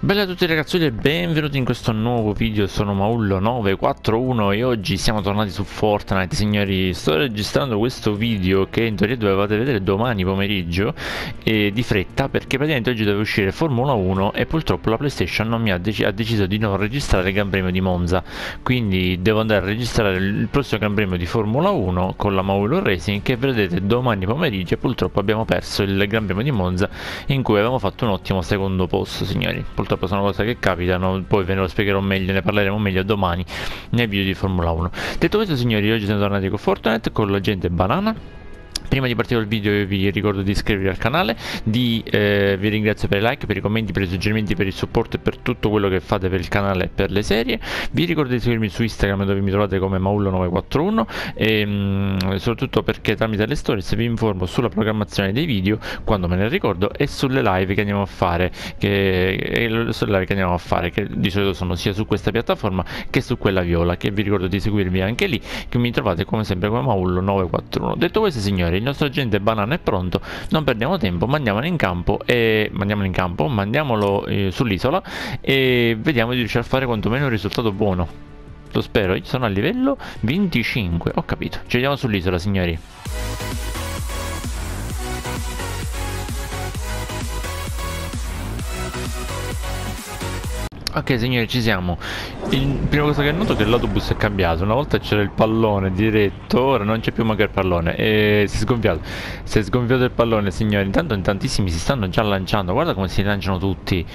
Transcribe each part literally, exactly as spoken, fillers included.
Bella a tutti ragazzuoli e benvenuti in questo nuovo video. Sono Maullo nove quattro uno e oggi siamo tornati su Fortnite. Signori, sto registrando questo video che in teoria dovevate vedere domani pomeriggio e di fretta, perché praticamente oggi deve uscire Formula uno e purtroppo la PlayStation non mi ha, dec ha deciso di non registrare il Gran Premio di Monza. Quindi devo andare a registrare il prossimo Gran Premio di Formula uno con la Maullo Racing, che vedrete domani pomeriggio, e purtroppo abbiamo perso il Gran Premio di Monza in cui avevamo fatto un ottimo secondo posto. Signori, purtroppo sono cose che capitano, poi ve ne lo spiegherò meglio, ne parleremo meglio domani nel video di Formula uno. Detto questo, signori, oggi siamo tornati con Fortnite con l'agente Banana. Prima di partire il video vi ricordo di iscrivervi al canale, di, eh, vi ringrazio per i like, per i commenti, per i suggerimenti, per il supporto e per tutto quello che fate per il canale e per le serie. Vi ricordo di seguirmi su Instagram, dove mi trovate come Maullo nove quattro uno, e mh, soprattutto perché tramite le stories vi informo sulla programmazione dei video quando me ne ricordo, e sulle live che andiamo a fare che, e sulle live che andiamo a fare che di solito sono sia su questa piattaforma che su quella viola, che vi ricordo di seguirvi anche lì, che mi trovate come sempre come Maullo nove quattro uno. Detto questo, signori, il nostro agente Banana è pronto, non perdiamo tempo, mandiamolo in campo e mandiamolo in campo, mandiamolo eh, sull'isola e vediamo di riuscire a fare quantomeno un risultato buono. Lo spero. Io sono a livello venticinque, ho capito. Ci vediamo sull'isola, signori. Ok signori, ci siamo. Il prima cosa che noto è che l'autobus è cambiato. Una volta c'era il pallone diretto, ora non c'è più manco il pallone e si è sgonfiato. Si è sgonfiato il pallone, signori. Intanto in tantissimi si stanno già lanciando. Guarda come si lanciano tutti.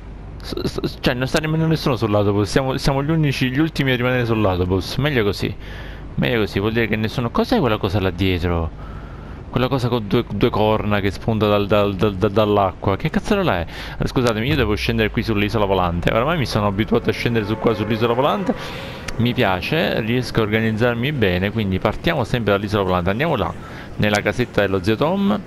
S -s cioè non sta nemmeno nessuno sull'autobus. Siamo, siamo gli unici, gli ultimi a rimanere sull'autobus. Meglio così. Meglio così, vuol dire che nessuno... Cos'è quella cosa là dietro? Quella cosa con due, due corna che spunta dal, dal, dal, dall'acqua. Che cazzarola è? Scusatemi, io devo scendere qui sull'isola volante. Oramai mi sono abituato a scendere su qua sull'isola volante. Mi piace, riesco a organizzarmi bene. Quindi partiamo sempre dall'isola volante. Andiamo là, nella casetta dello zio Tom,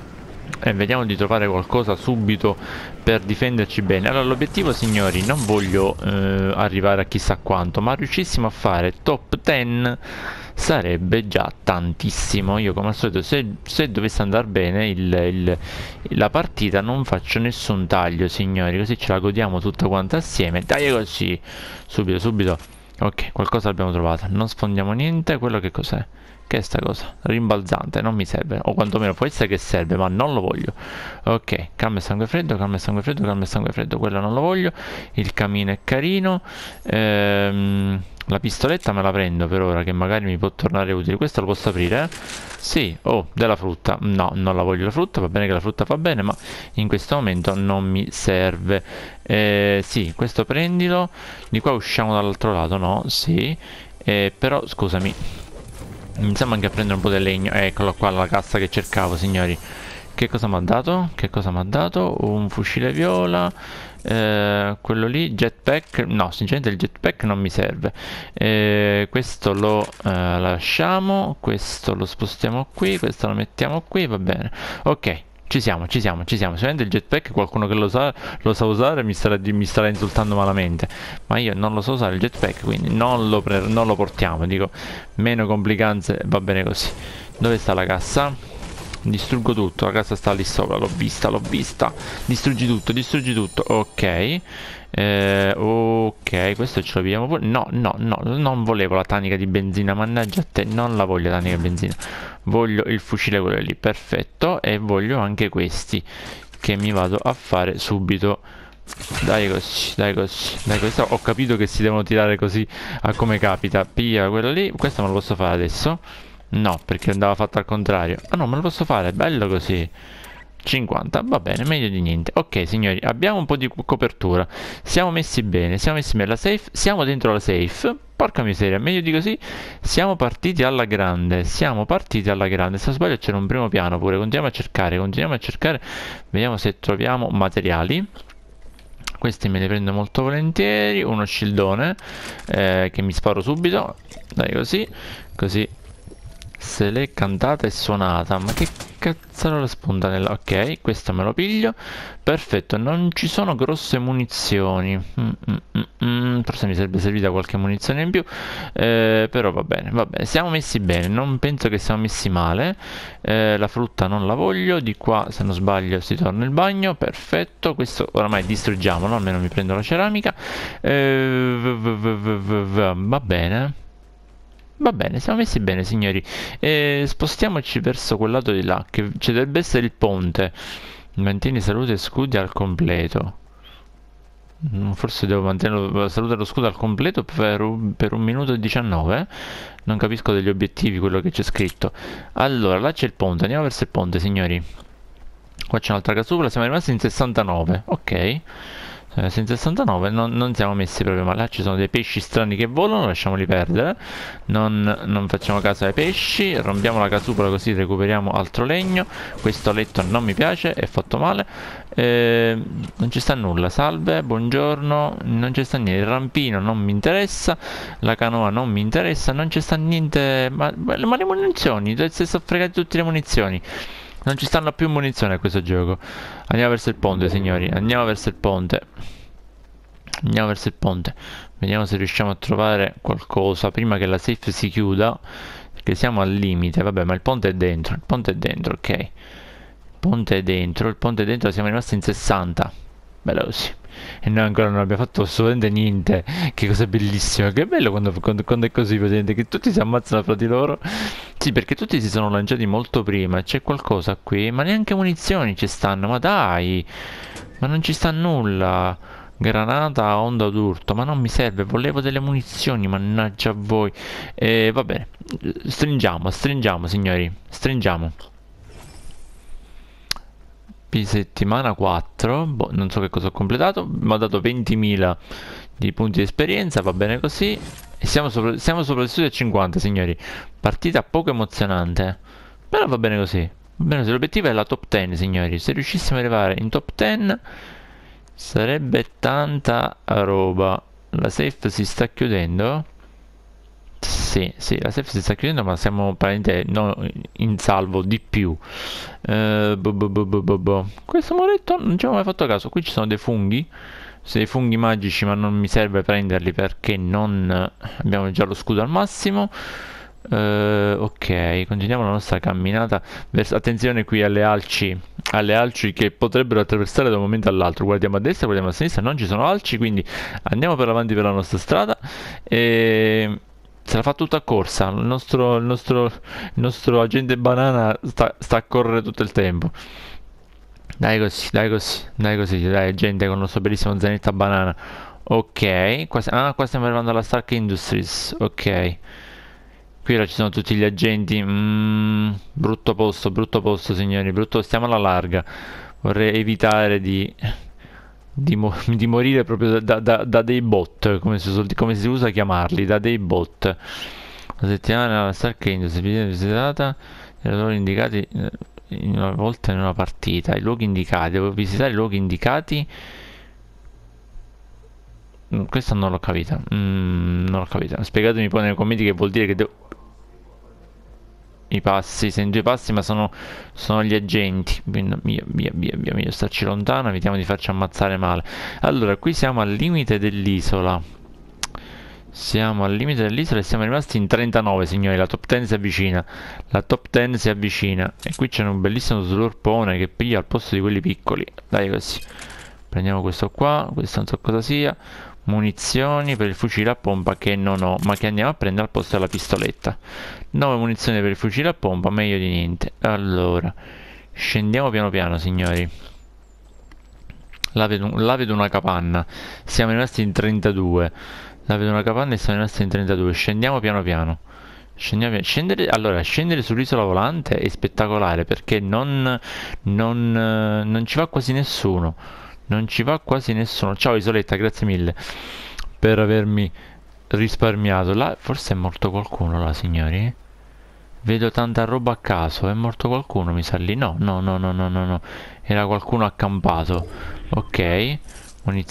e vediamo di trovare qualcosa subito per difenderci bene. Allora, l'obiettivo, signori, non voglio eh, arrivare a chissà quanto, ma riuscissimo a fare top dieci sarebbe già tantissimo. Io, come al solito, se, se dovesse andare bene il, il, la partita, non faccio nessun taglio, signori, così ce la godiamo tutta quanta assieme. Dai, così, subito, subito. Ok, qualcosa l'abbiamo trovata. Non sfondiamo niente. Quello che cos'è? Che è sta cosa? Rimbalzante, non mi serve. O quantomeno può essere che serve, ma non lo voglio. Ok, calma e sangue freddo, calma e sangue freddo, calma e sangue freddo. Quello non lo voglio. Il camino è carino. Ehm, la pistoletta me la prendo per ora, che magari mi può tornare utile. Questo lo posso aprire, eh? Sì. Oh, della frutta. No, non la voglio la frutta. Va bene che la frutta fa bene, ma in questo momento non mi serve. Eh, sì, questo prendilo. Di qua usciamo dall'altro lato, no? Sì. Eh, però, scusami, iniziamo anche a prendere un po' del legno. Eccolo qua, la cassa che cercavo, signori. Che cosa mi ha dato? Che cosa mi ha dato? Un fucile viola. Eh, quello lì, jetpack. No, sinceramente il jetpack non mi serve. Eh, questo lo eh, lasciamo. Questo lo spostiamo qui. Questo lo mettiamo qui. Va bene. Ok. Ci siamo, ci siamo, ci siamo. Sicuramente il jetpack, qualcuno che lo sa, lo sa usare mi starà, mi starà insultando malamente. Ma io non lo so usare il jetpack, quindi non lo, non lo portiamo. Dico, meno complicanze, va bene così. Dove sta la cassa? Distruggo tutto, la cassa sta lì sopra, l'ho vista, l'ho vista. Distruggi tutto, distruggi tutto. Ok. Eh, ok, questo ce lo pigliamo pure. No, no, no, non volevo la tanica di benzina, mannaggia a te, non la voglio la tanica di benzina. Voglio il fucile quello lì, perfetto. E voglio anche questi, che mi vado a fare subito. Dai così, dai così, dai così. Ho capito che si devono tirare così a come capita. Piglia quello lì, questo me lo posso fare adesso? No, perché andava fatto al contrario. Ah no, me lo posso fare, bello così. cinquanta, va bene, meglio di niente. Ok, signori, abbiamo un po' di copertura. Siamo messi bene, siamo messi bene. La safe, siamo dentro la safe. Porca miseria, meglio di così. Siamo partiti alla grande. Siamo partiti alla grande. Se non sbaglio c'era un primo piano pure. Continuiamo a cercare, continuiamo a cercare. Vediamo se troviamo materiali. Questi me li prendo molto volentieri. Uno scildone eh, che mi sparo subito. Dai, così. Così se l'è cantata e suonata. Ma che cazzarola spunta nella... Ok, questo me lo piglio. Perfetto, non ci sono grosse munizioni. Mm, mm, mm, mm. Forse mi sarebbe servita qualche munizione in più. Eh, però va bene, va bene. Siamo messi bene, non penso che siamo messi male. Eh, la frutta non la voglio. Di qua, se non sbaglio, si torna il bagno. Perfetto, questo oramai distruggiamolo. Almeno mi prendo la ceramica. Eh, v- v- v- v- v- va bene. Va bene, siamo messi bene, signori. E spostiamoci verso quel lato di là, che ci dovrebbe essere il ponte. Mantieni salute e scudi al completo. Mm, Forse devo mantenere la salute e lo scudo al completo per un, per un minuto e diciannove. Non capisco degli obiettivi quello che c'è scritto. Allora, là c'è il ponte. Andiamo verso il ponte, signori. Qua c'è un'altra casupola. Siamo rimasti in sessantanove. Ok. Eh, in sessantanove non, non siamo messi proprio male. Là ci sono dei pesci strani che volano, lasciamoli perdere. Non, non facciamo caso ai pesci. Rompiamo la casupola così recuperiamo altro legno. Questo letto non mi piace, è fatto male. Eh, non ci sta nulla. Salve, buongiorno. Non ci sta niente. Il rampino non mi interessa. La canoa non mi interessa. Non ci sta niente. Ma, ma le munizioni, si sono fregati tutte le munizioni. Non ci stanno più munizioni a questo gioco. Andiamo verso il ponte, signori. Andiamo verso il ponte. Andiamo verso il ponte. Vediamo se riusciamo a trovare qualcosa prima che la safe si chiuda. Perché siamo al limite. Vabbè, ma il ponte è dentro. Il ponte è dentro, ok. Il ponte è dentro. Il ponte è dentro. Siamo rimasti in sessanta. Bello così. E noi ancora non abbiamo fatto assolutamente niente. Che cosa bellissima. Che bello quando, quando, quando è così, vedete, che tutti si ammazzano fra di loro. Sì, perché tutti si sono lanciati molto prima. C'è qualcosa qui. Ma neanche munizioni ci stanno. Ma dai. Ma non ci sta nulla. Granata a onda d'urto. Ma non mi serve. Volevo delle munizioni. Mannaggia a voi. E va bene. Stringiamo, stringiamo, signori. Stringiamo. Settimana quattro, boh, non so che cosa ho completato, mi ha dato ventimila di punti di esperienza, va bene così. E siamo sopra, siamo sopra il studio a cinquanta, signori. Partita poco emozionante, però va bene così. Va bene così. L'obiettivo è la top dieci, signori. Se riuscissimo ad arrivare in top dieci sarebbe tanta roba. La safe si sta chiudendo. Sì, sì, la safe si sta chiudendo, ma siamo praticamente no, in salvo di più. Eh, bo bo bo bo bo bo. Questo muretto non ci avevo mai fatto caso. Qui ci sono dei funghi. Sono dei funghi magici, ma non mi serve prenderli perché non abbiamo già lo scudo al massimo. Eh, ok, continuiamo la nostra camminata. Vers- attenzione qui alle alci. Alle alci che potrebbero attraversare da un momento all'altro. Guardiamo a destra, guardiamo a sinistra. Non ci sono alci, quindi andiamo per avanti per la nostra strada. E se la fa tutta a corsa. Il nostro, il nostro, il nostro agente banana sta, sta a correre tutto il tempo. Dai così, dai così, dai così, dai gente con il nostro bellissimo zainetto a banana. Ok, qua, ah, qua stiamo arrivando alla Stark Industries. Ok. Qui ora ci sono tutti gli agenti. Mm, brutto posto, brutto posto, signori. Brutto, stiamo alla larga. Vorrei evitare di, di, mo- di morire proprio da, da- da dei bot, come si, sol- come si usa chiamarli, da dei bot. La settimana alla Stark Industries visitata, i luoghi indicati eh, in una volta in una partita. I luoghi indicati, devo visitare i luoghi indicati. Mm, Questa non l'ho capita. Mm, non l'ho capita. Spiegatemi poi nei commenti che vuol dire che devo... I passi, sento i passi, ma sono, sono gli agenti. Quindi via, via, via, via, meglio starci lontano, evitiamo di farci ammazzare male. Allora, qui siamo al limite dell'isola. Siamo al limite dell'isola e siamo rimasti in trentanove, signori. La top dieci si avvicina. La top dieci si avvicina. E qui c'è un bellissimo slurpone che piglia al posto di quelli piccoli. Dai così. Prendiamo questo qua. Questo non so cosa sia. Munizioni per il fucile a pompa che non ho, ma che andiamo a prendere al posto della pistoletta. nove munizioni per il fucile a pompa, meglio di niente. Allora, scendiamo piano piano, signori. Là vedo, là vedo una capanna. Siamo rimasti in trentadue. Là vedo una capanna e siamo rimasti in trentadue. Scendiamo piano piano. Scendiamo piano. Scendere, allora, scendere sull'isola volante è spettacolare perché non, non, non ci va quasi nessuno. Non ci va quasi nessuno. Ciao isoletta, grazie mille per avermi risparmiato. Là forse è morto qualcuno là, signori. Vedo tanta roba a caso. È morto qualcuno, mi sa lì. No, no, no, no, no, no, no. Era qualcuno accampato. Ok.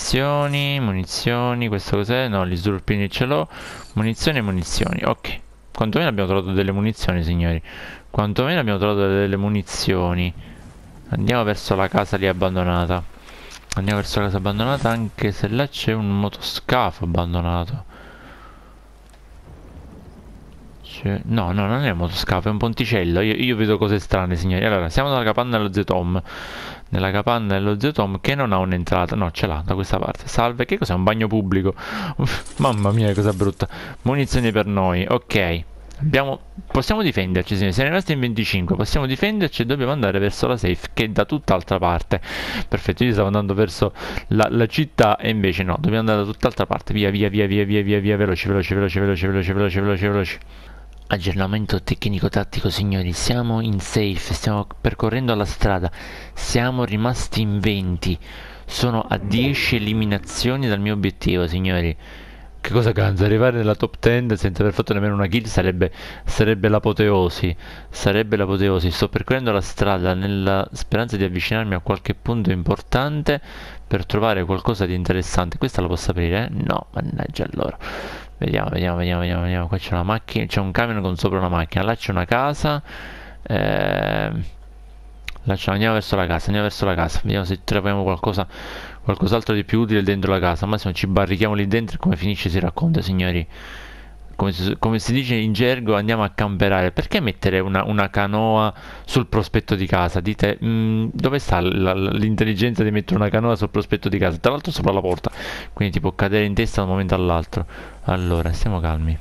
Munizioni, munizioni. Questo cos'è? No, gli sdurpini ce l'ho. Munizioni e munizioni. Ok. Quantomeno abbiamo trovato delle munizioni, signori. Quantomeno abbiamo trovato delle munizioni. Andiamo verso la casa lì abbandonata. Andiamo verso la casa abbandonata, anche se là c'è un motoscafo abbandonato. No, no, non è un motoscafo, è un ponticello. Io, io vedo cose strane, signori. Allora, siamo nella capanna dello zio Tom. Nella capanna dello zio Tom che non ha un'entrata. No, ce l'ha da questa parte. Salve, che cos'è? Un bagno pubblico? Uff, mamma mia, cosa brutta. Munizioni per noi, ok. Abbiamo... Possiamo difenderci, signori. Siamo rimasti in venticinque. Possiamo difenderci e dobbiamo andare verso la safe, che è da tutt'altra parte. Perfetto, io stavo andando verso la, la città e invece no. Dobbiamo andare da tutt'altra parte. Via, via, via, via, via, via, via. Veloci, veloci, veloci, veloci, veloci, veloci, veloci, veloci. Aggiornamento tecnico-tattico, signori. Siamo in safe, stiamo percorrendo la strada. Siamo rimasti in venti. Sono a dieci eliminazioni dal mio obiettivo, signori. Che cosa cansa? Arrivare nella top dieci senza aver fatto nemmeno una kill sarebbe, sarebbe l'apoteosi. Sarebbe l'apoteosi. Sto percorrendo la strada nella speranza di avvicinarmi a qualche punto importante per trovare qualcosa di interessante. Questa la posso aprire? Eh? No, mannaggia allora. Vediamo, vediamo, vediamo, vediamo, vediamo. Qua c'è una macchina, c'è un camion con sopra una macchina. Là c'è una casa. Eh... Là c'è... Andiamo verso la casa, andiamo verso la casa. Vediamo se troviamo qualcosa, qualcos'altro di più utile dentro la casa. Al massimo ci barrichiamo lì dentro e come finisce si racconta, signori. Come si, come si dice in gergo, andiamo a camperare. Perché mettere una, una canoa sul prospetto di casa? Dite, mh, dove sta l'intelligenza di mettere una canoa sul prospetto di casa? Tra l'altro sopra la porta, quindi ti può cadere in testa da un momento all'altro. Allora, stiamo calmi.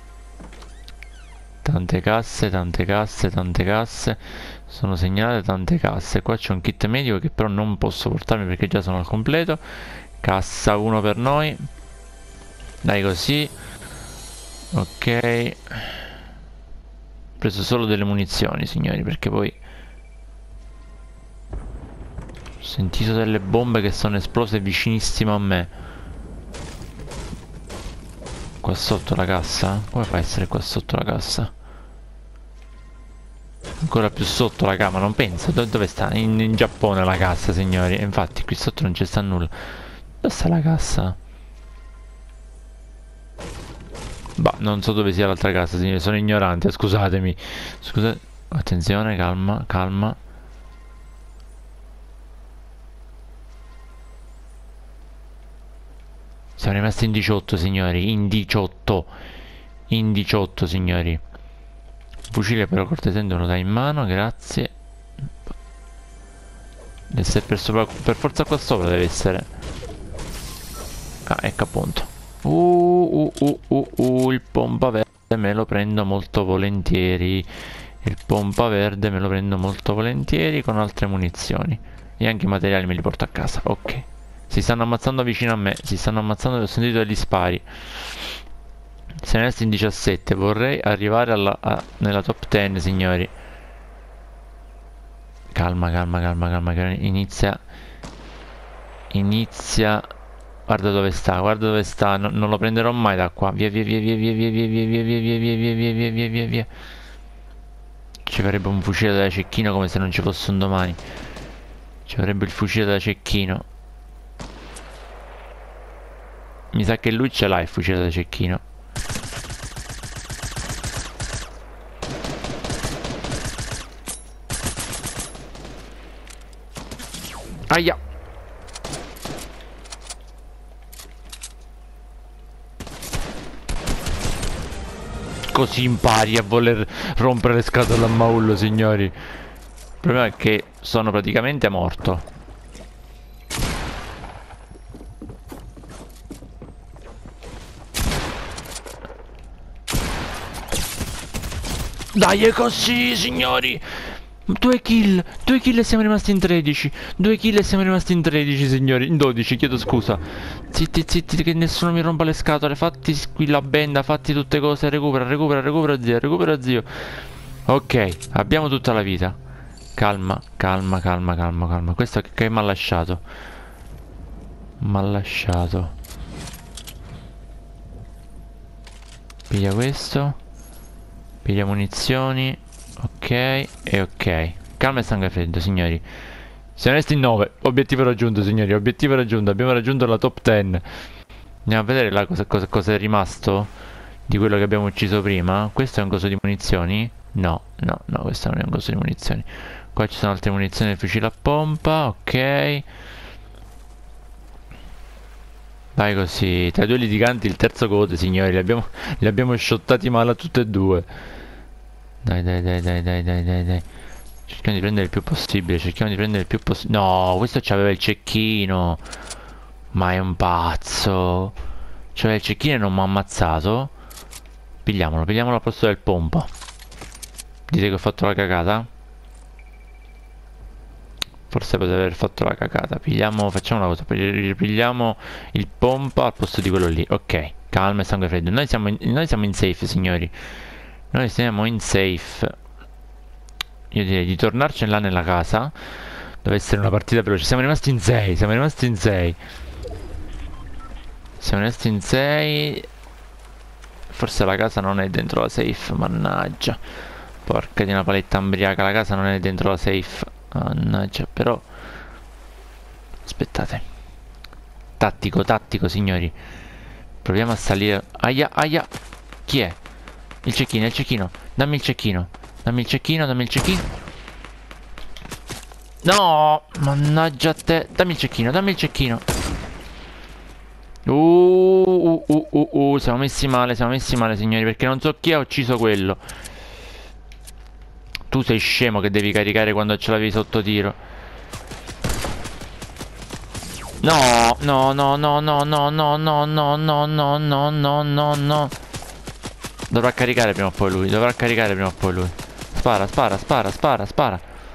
Tante casse, tante casse, tante casse. Sono segnalate tante casse. Qua c'è un kit medico che però non posso portarmi perché già sono al completo. Cassa uno per noi. Dai così. Ok. Ho preso solo delle munizioni, signori, perché poi ho sentito delle bombe che sono esplose vicinissimo a me. Qua sotto la cassa? Come fa a essere qua sotto la cassa? Ancora più sotto la cama, non penso. Do dove sta? In, in Giappone la cassa, signori. E infatti qui sotto non c'è sta nulla. Dove sta la cassa? Bah, non so dove sia l'altra casa, signori. Sono ignorante, scusatemi. Scusate. Attenzione, calma, calma. Siamo rimasti in diciotto, signori. In diciotto. In diciotto, signori. Fucile però cortesemente me lo dai in mano, grazie. Deve essere per, sopra, per forza qua sopra deve essere. Ah, ecco appunto. Uh, uh, uh, uh, uh, il pompa verde me lo prendo molto volentieri. Il pompa verde me lo prendo molto volentieri con altre munizioni. E anche i materiali me li porto a casa. Ok. Si stanno ammazzando vicino a me. Si stanno ammazzando, ho sentito degli spari. Siamo resti in diciassette. Vorrei arrivare alla, a, nella top dieci, signori. Calma, calma, calma, calma. Che inizia. Inizia. Guarda dove sta, guarda dove sta. No, non lo prenderò mai da qua. Via, via, via, via, via, via, via, via, via, via, via, via, via, via, via, via, via, via. Ci vorrebbe un fucile da cecchino come se non ci fosse un domani. Ci vorrebbe il fucile da cecchino. Mi sa che lui ce l'ha il fucile da cecchino. Aia. Così impari a voler rompere le scatole a Maullo, signori. Il problema è che sono praticamente morto. Dai, è così, signori. Due kill, due kill e siamo rimasti in tredici. Due kill e siamo rimasti in tredici, signori. In dodici, chiedo scusa. Zitti, zitti, che nessuno mi rompa le scatole. Fatti qui la benda, fatti tutte cose. Recupera, recupera, recupera zio, recupera zio. Ok, abbiamo tutta la vita. Calma, calma, calma, calma, calma. Questo che, che mi ha lasciato? Mi ha lasciato. Piglia questo. Piglia munizioni. Ok, e ok. Calma e sangue freddo, signori. Siamo resti in nove. Obiettivo raggiunto, signori. Obiettivo raggiunto. Abbiamo raggiunto la top dieci. Andiamo a vedere là cosa, cosa, cosa è rimasto. di quello che abbiamo ucciso prima. Questo è un coso di munizioni? No, no, no, questo non è un coso di munizioni. Qua ci sono altre munizioni del fucile a pompa, ok. Vai così, tra i due litiganti il terzo gode, signori, li abbiamo, li abbiamo shottati male a tutte e due. Dai, dai, dai, dai, dai, dai, dai, dai. Cerchiamo di prendere il più possibile, cerchiamo di prendere il più possibile. No, questo c'aveva il cecchino. Ma è un pazzo. C'aveva il cecchino e non mi ha ammazzato. Pigliamolo, pigliamolo al posto del pompa. Dite che ho fatto la cagata? Forse poteva aver fatto la cagata. Pigliamo, facciamo una cosa, ripigliamo il pompa al posto di quello lì. Ok, calma e sangue freddo. Noi siamo in, noi siamo in safe, signori. Noi siamo in safe. Io direi di tornarcene là nella casa. Deve essere una partita veloce. Siamo rimasti in sei, siamo rimasti in sei. Siamo rimasti in sei. Forse la casa non è dentro la safe, mannaggia. Porca di una paletta ambriaca, la casa non è dentro la safe. Mannaggia, però aspettate. Tattico, tattico, signori. Proviamo a salire. Aia, aia. Chi è? Il cecchino, il cecchino. Dammi il cecchino. Dammi il cecchino, dammi il cecchino. No, mannaggia a te. Dammi il cecchino, dammi il cecchino. Uh, uh, uh, uh, uh, siamo messi male, siamo messi male, signori, perché non so chi ha ucciso quello. Tu sei scemo che devi caricare quando ce l'avevi sotto tiro. No, no, no, no, no, no, no, no, no, no, no, no, no, no, no. Dovrà caricare prima o poi lui, dovrà caricare prima o poi lui. Spara, spara, spara, spara, spara.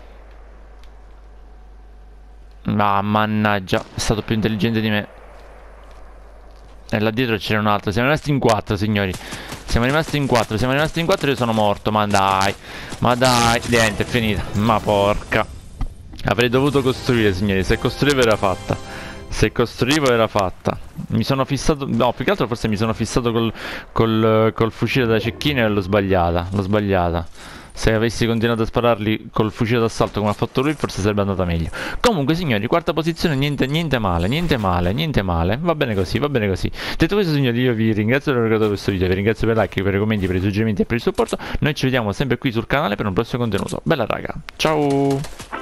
Ah, mannaggia, è stato più intelligente di me. E là dietro c'era un altro. Siamo rimasti in quattro, signori. Siamo rimasti in quattro, siamo rimasti in quattro e io sono morto. Ma dai, ma dai, niente, è finita. Ma porca. Avrei dovuto costruire, signori. Se costruivo era fatta. Se costruivo era fatta. Mi sono fissato. No, più che altro forse mi sono fissato col, col, col fucile da cecchino e l'ho sbagliata. L'ho sbagliata. Se avessi continuato a spararli col fucile d'assalto come ha fatto lui, forse sarebbe andata meglio. Comunque, signori, quarta posizione, niente, niente male, niente male, niente male. Va bene così, va bene così. Detto questo, signori, io vi ringrazio per aver guardato questo video, vi ringrazio per i like, per i commenti, per i suggerimenti e per il supporto. Noi ci vediamo sempre qui sul canale per un prossimo contenuto. Bella raga, ciao!